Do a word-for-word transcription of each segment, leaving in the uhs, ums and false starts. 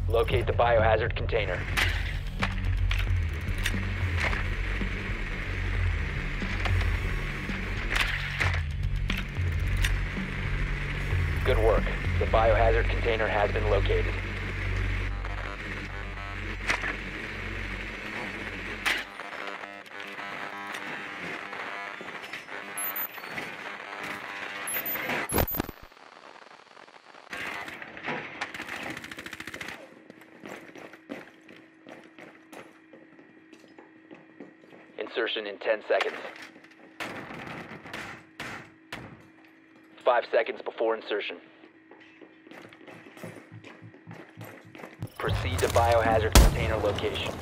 Locate the biohazard container. Good work. The biohazard container has been located. Insertion in ten seconds. Five seconds before insertion. Proceed to biohazard container location.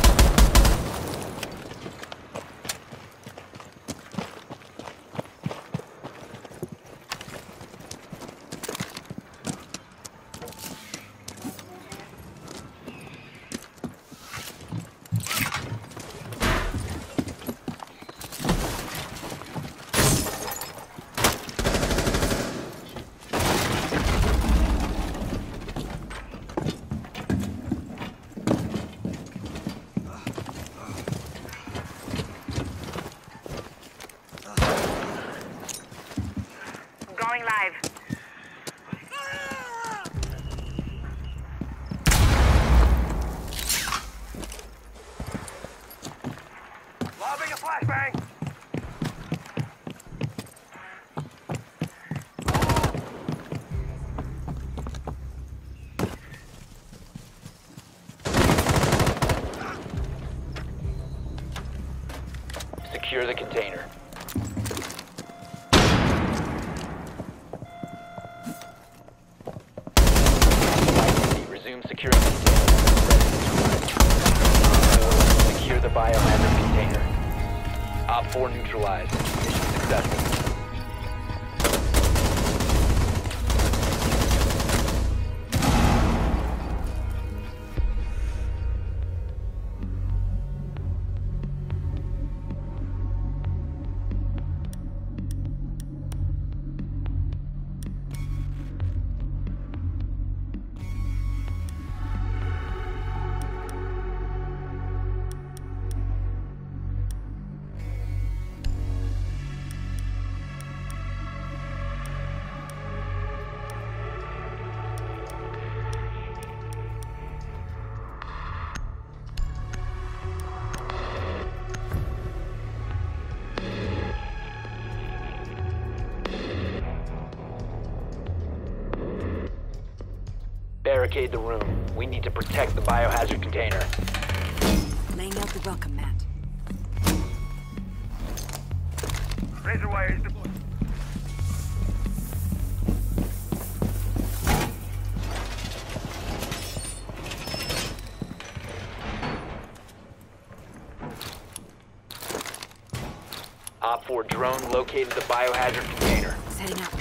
Going live. Lobbing a flashbang. Secure the container. Resume securing the container. Secure the biohazard container. Op four neutralized. Mission successful. Barricade the room. We need to protect the biohazard container. Laying out the welcome mat. Razor wire is deployed. Op four drone located the biohazard container. Setting up.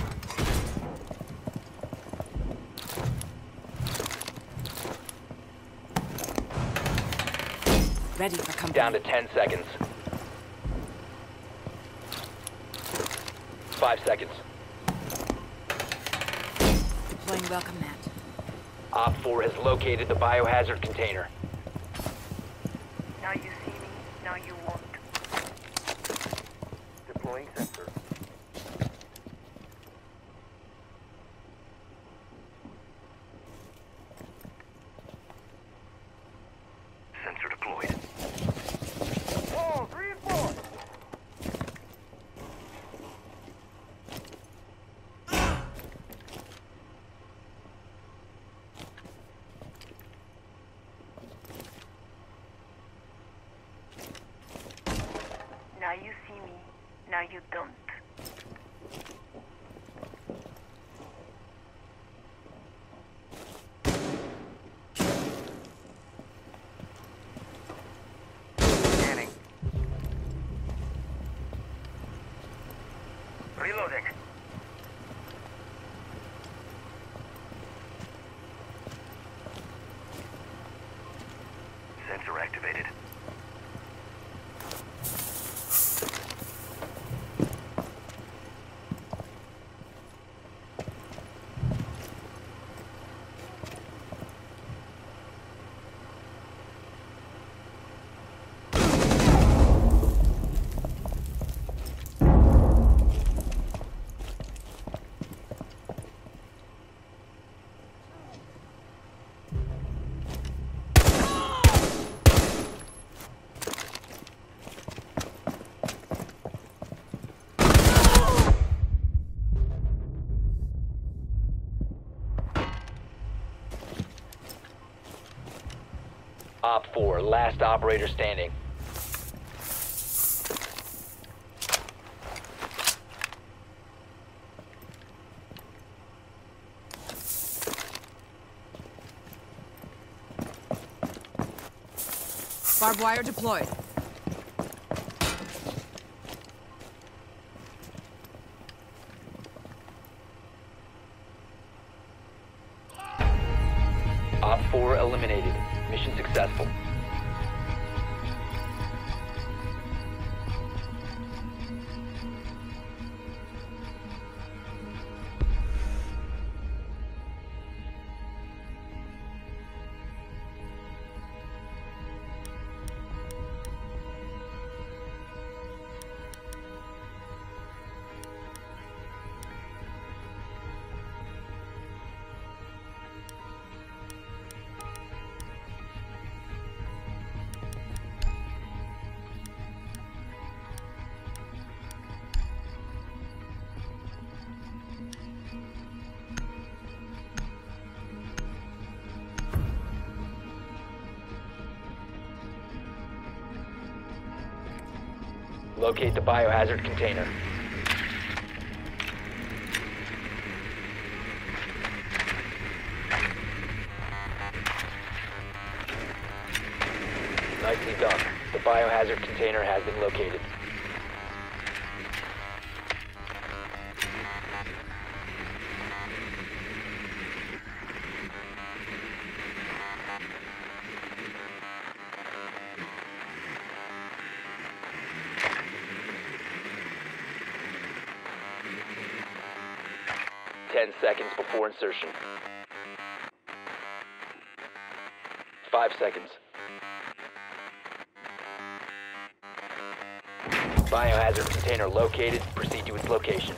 Ready for company. Down to ten seconds. Five seconds. Deploying welcome mat. Op four has located the biohazard container. Now you see me, now you won't. Deploying sensor. Sensor deployed. Oh, three and four. Now you see me, now you don't. Scanning. Reloading. Sensor activated. Op four, last operator standing. Barbed wire deployed. Op four eliminated. Mission successful. Locate the biohazard container. Nicely done. The biohazard container has been located. Ten seconds before insertion. Five seconds. Biohazard container located. Proceed to its location.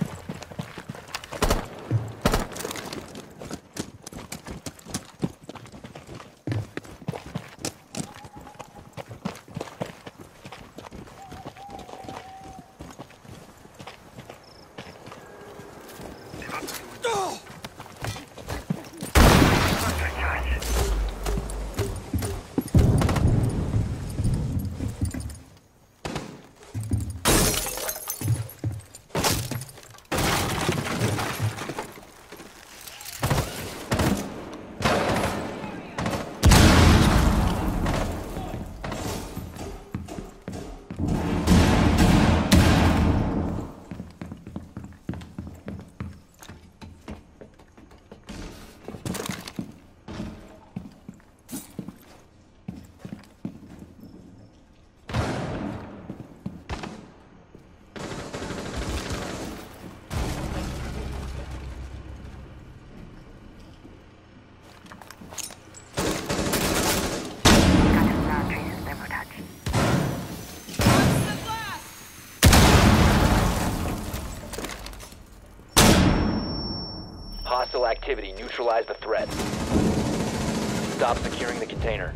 Hostile activity. Neutralize the threat. Stop securing the container.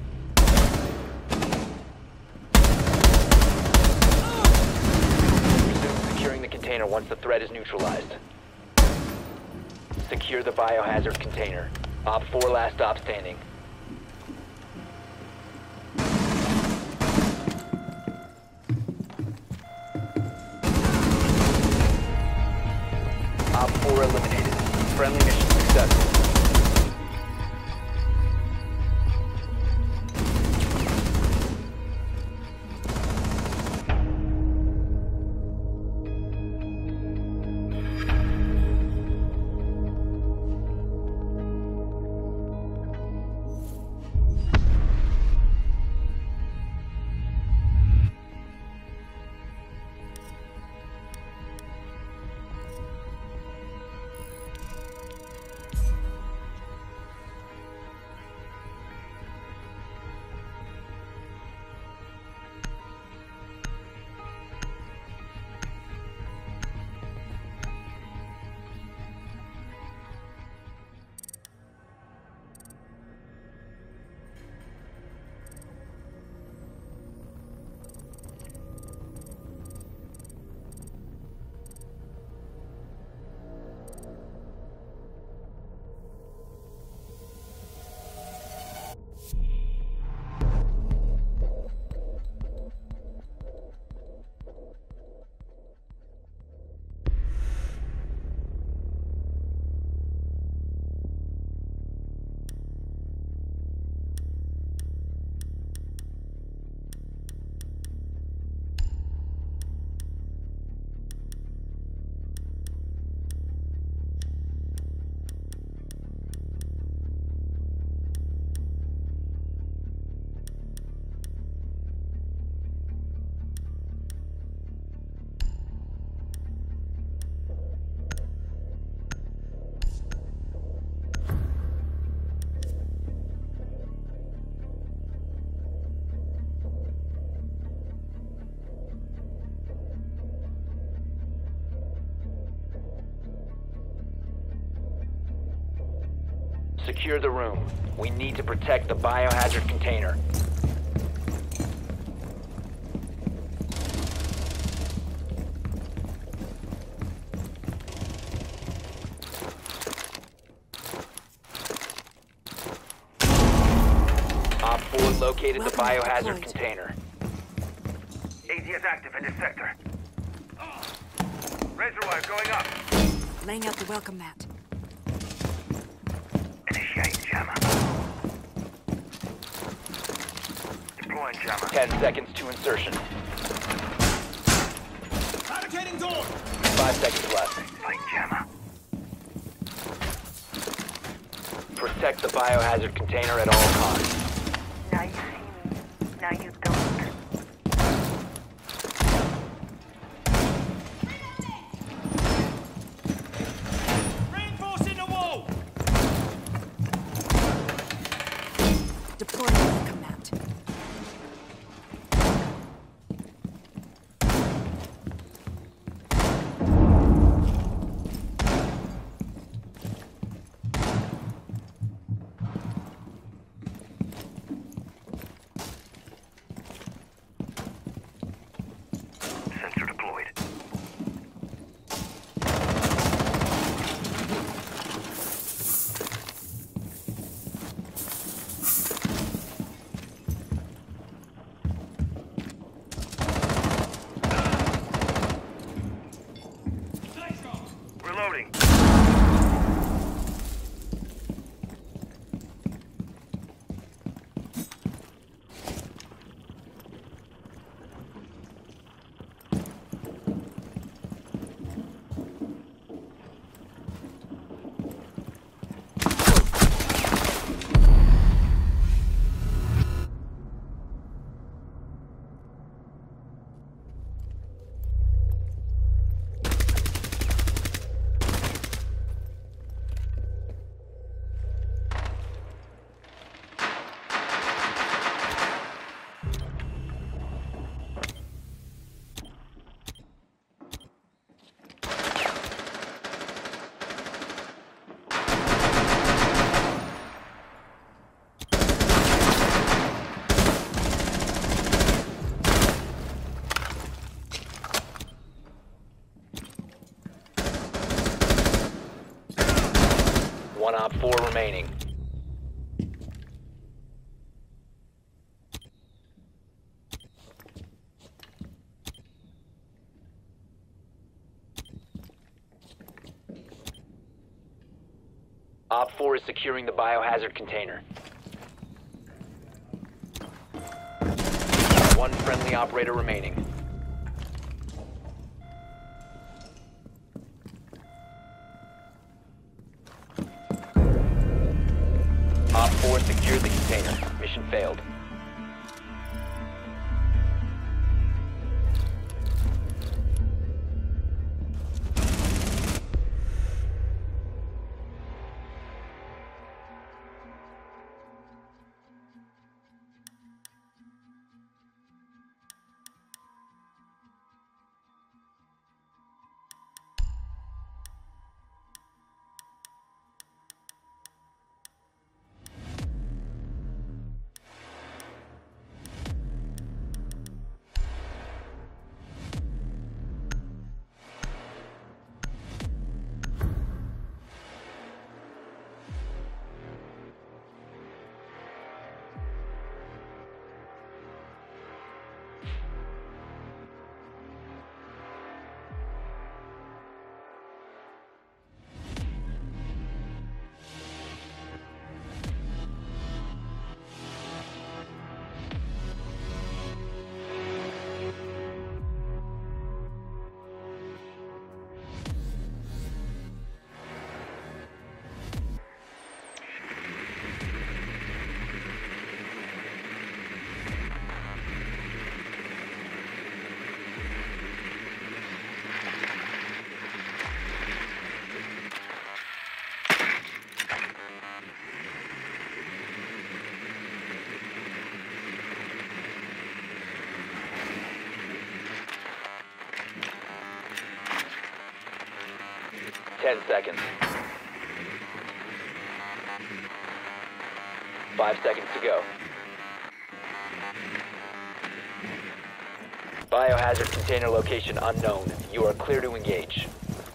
Resume securing the container once the threat is neutralized. Secure the biohazard container. Op four last stop standing. Op four eliminated. Friendly mission successful. Secure the room. We need to protect the biohazard container. Op four located the biohazard container. A T is active in this sector. Razor wire going up. Laying out the welcome mat. Initiate jammer. Deploying jammer. Ten seconds to insertion. Barricading door. Five seconds left. Fight jammer. Protect the biohazard container at all costs. Now you see me. Now you don't. Reinforcing the wall. Deploying the welcome mat. Sensor deployed. Reloading. One op four remaining. Op four is securing the biohazard container. One friendly operator remaining. Op four secured the container. Mission failed. Ten seconds. Five seconds to go. Biohazard container location unknown. You are clear to engage.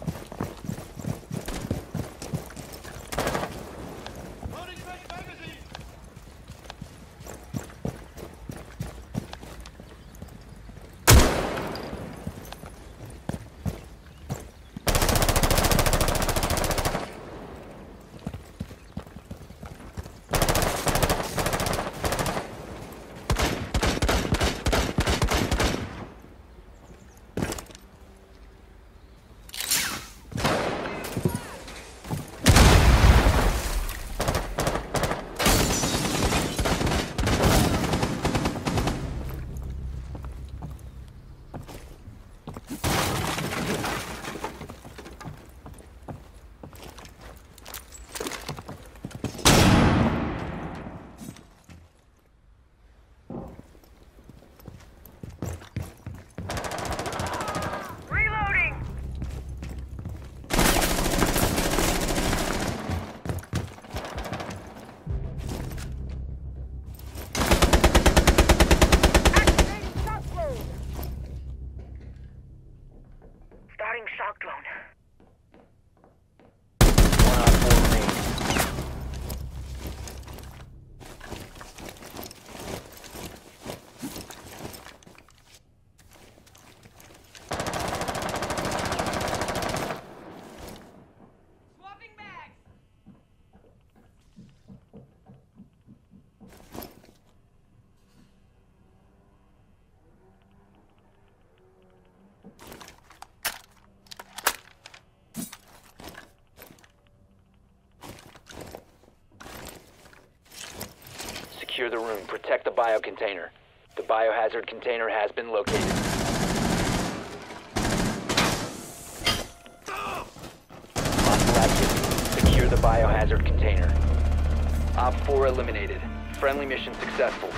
Shock drone. One on four remaining. Swapping bags. Secure the room. Protect the bio container. The biohazard container has been located. Hostile activity. Secure the biohazard container. Op four eliminated. Friendly mission successful.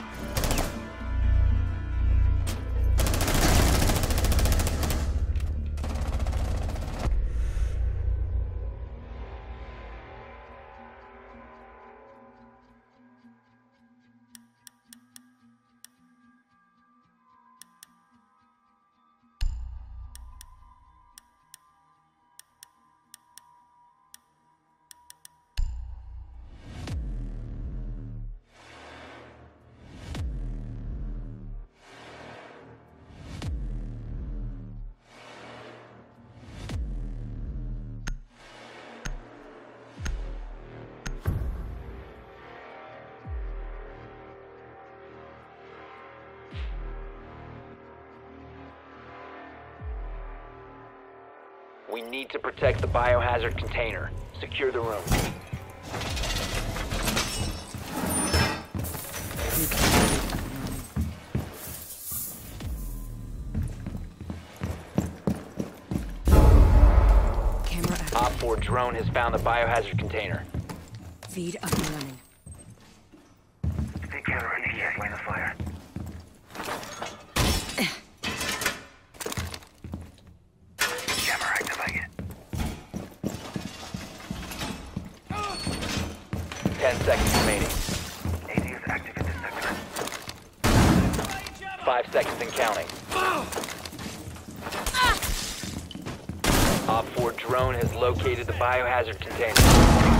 We need to protect the biohazard container. Secure the room. Camera active. Op four drone has found the biohazard container. Feed up and running. Stay camera in here. Line of fire. Camera activated. Ten seconds remaining. A D is active in this sector. Five seconds and counting. Op four drone has located the biohazard container.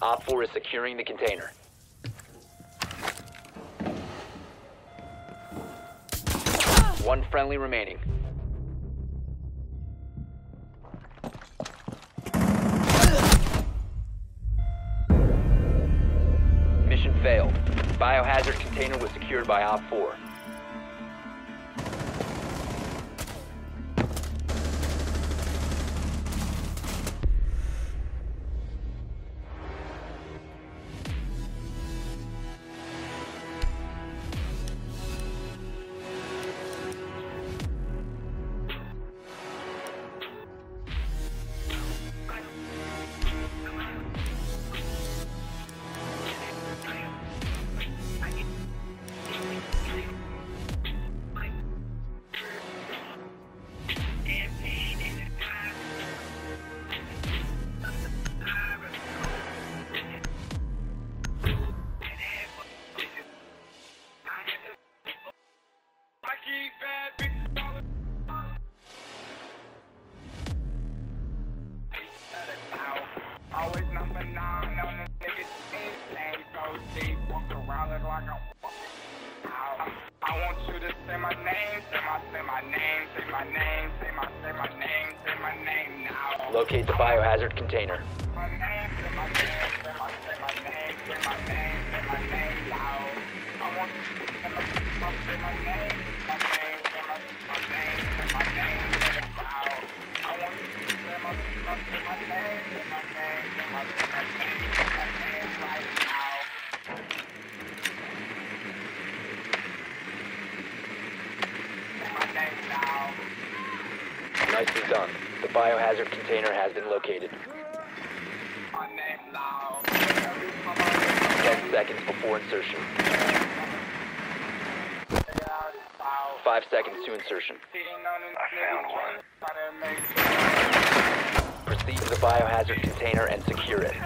Op four is securing the container. One friendly remaining. Mission failed. Biohazard container was secured by Op four. Always number nine on the niggas ain't so deep. Walk around it like I'm I want you to say my name, say my, say my name, say my name, say my, say my name, say my name now. Locate the biohazard container. My name, say my name, say my, say my name, say my name, say my name now. I want you to say my, say my name, my name, say my, my name, say my name, say it now. I want you to say my, say my name, say my name, say my, say my name, say my name right now. Nicely done. The biohazard container has been located. Ten seconds before insertion. Five seconds to insertion. Proceed to the biohazard container and secure it.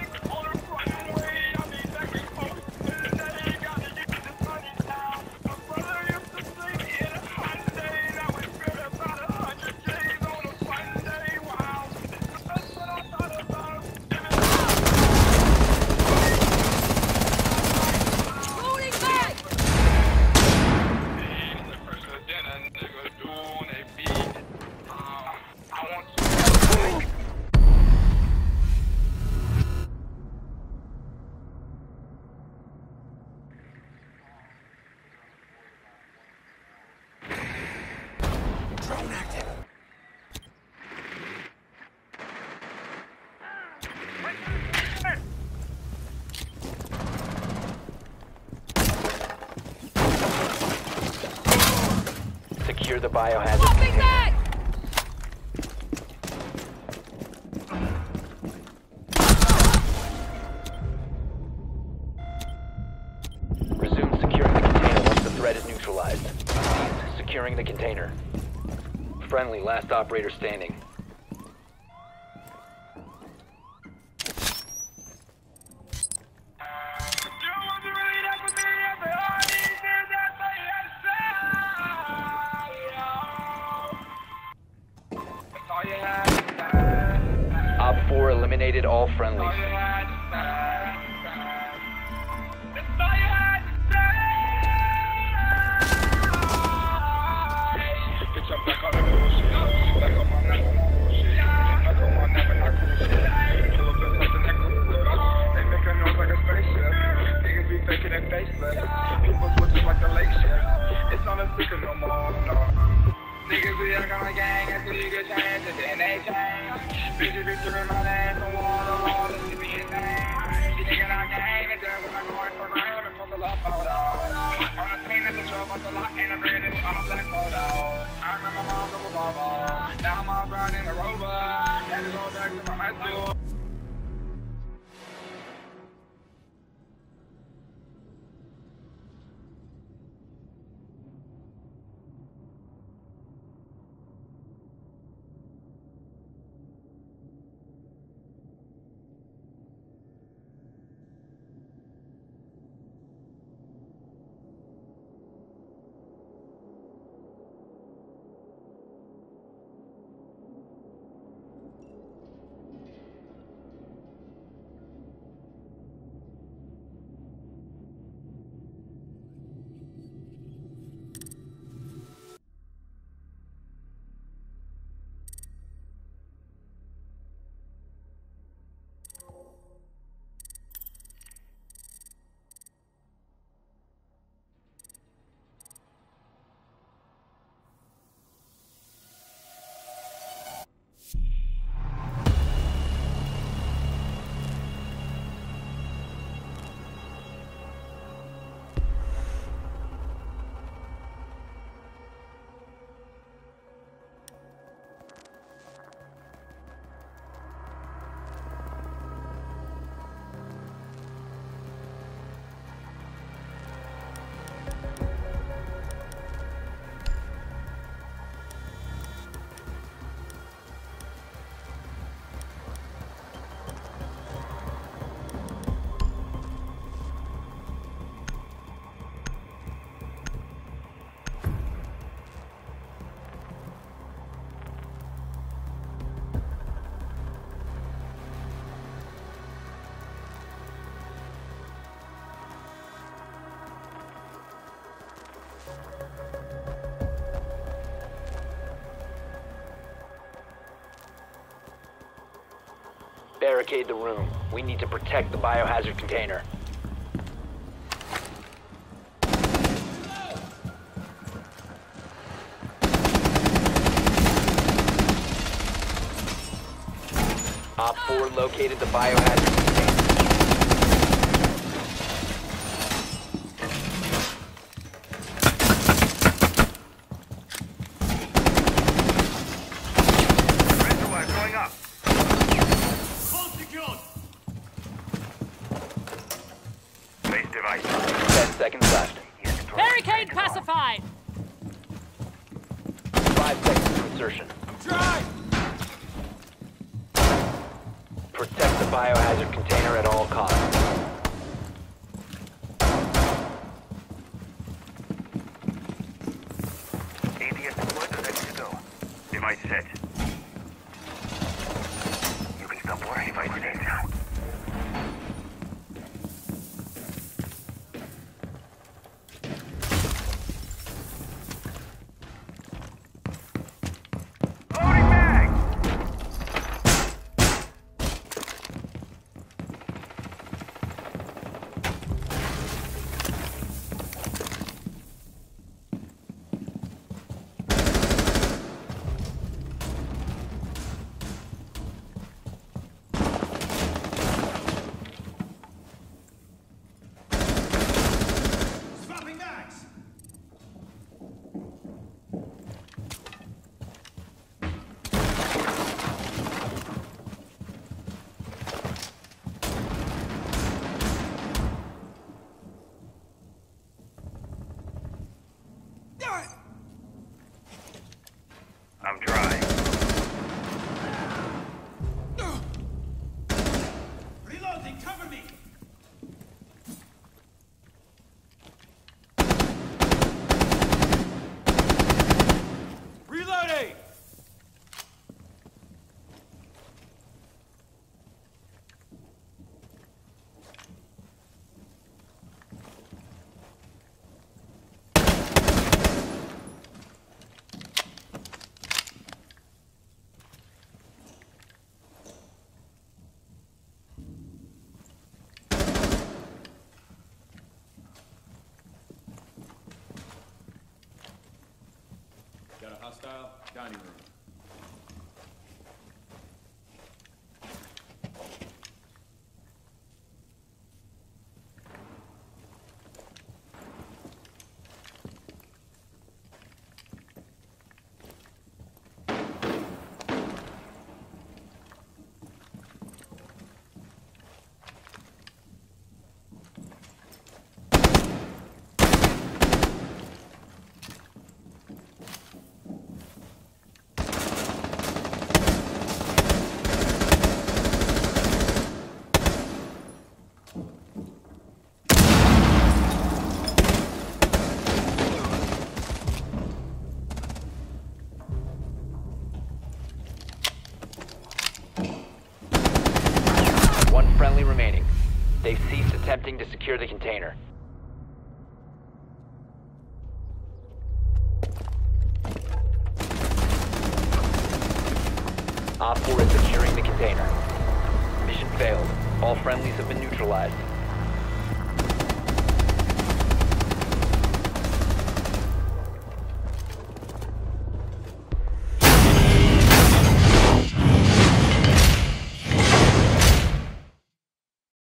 Secure the biohazard container. Resume securing the container once the threat is neutralized. Securing the container. Friendly, last operator standing. Op four eliminated all friendlies. Niggas be like on a gang until you get changed, and then they change. Bitches be tripping my name from wall to wall, this should be his name. She thinking I gang, and then when I go in for gram, and post a love photo. On the scene at the show, bust a lot in a bed, and on a black photo. I remember my mom from a bubble. Now I'm all ground in a rover. Had to go back to my high school. Barricade the room. We need to protect the biohazard container. Op four located the biohazard container. Reservoir going up. Base device. Ten seconds left. Barricade pacified! Five seconds to insertion. Drive! Protect the biohazard container at all costs. A D S deployed and ready to go. Device set. You can stop worrying about it now. Loading mag! I'm dry. Reloading, cover me! Reloading! Got a hostile dining room. One friendly remaining. They've ceased attempting to secure the container. Op four is securing the container. Mission failed. All friendlies have been neutralized.